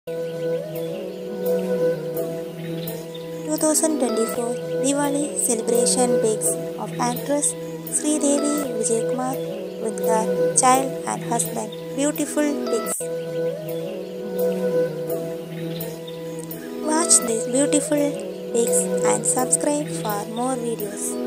2024 Diwali celebration pics of actress Sridevi Vijayakumar with her child and husband. Beautiful pics. Watch these beautiful pics and subscribe for more videos.